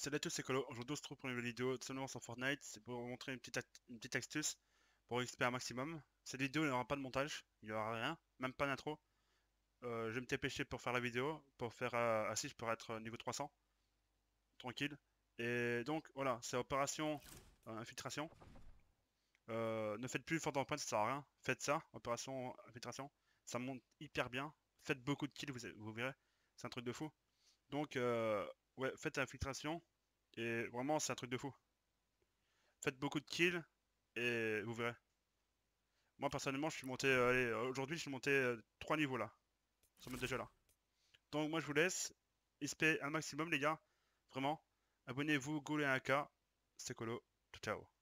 Salut à tous, c'est Colo. Aujourd'hui, on se retrouve pour une nouvelle vidéo de seulement sur Fortnite. C'est pour vous montrer une petite astuce pour XP un maximum. Cette vidéo, il n'y aura pas de montage, il n'y aura rien, même pas d'intro. Je vais me dépêcher pour faire la vidéo, pour faire assis pour être niveau 300, tranquille. Et donc, voilà, c'est opération infiltration. Ne faites plus fort d'empreinte, ça sert à rien. Faites ça, opération infiltration. Ça monte hyper bien. Faites beaucoup de kills, vous verrez. C'est un truc de fou. Donc, ouais, faites infiltration. Et vraiment, c'est un truc de fou. Faites beaucoup de kills et vous verrez. Moi personnellement, je suis monté, allez, aujourd'hui je suis monté 3 niveaux là, sur mode déjà là. Donc moi je vous laisse, XP un maximum les gars, vraiment. Abonnez-vous, Gaulle et AK, c'est Colo, ciao ciao.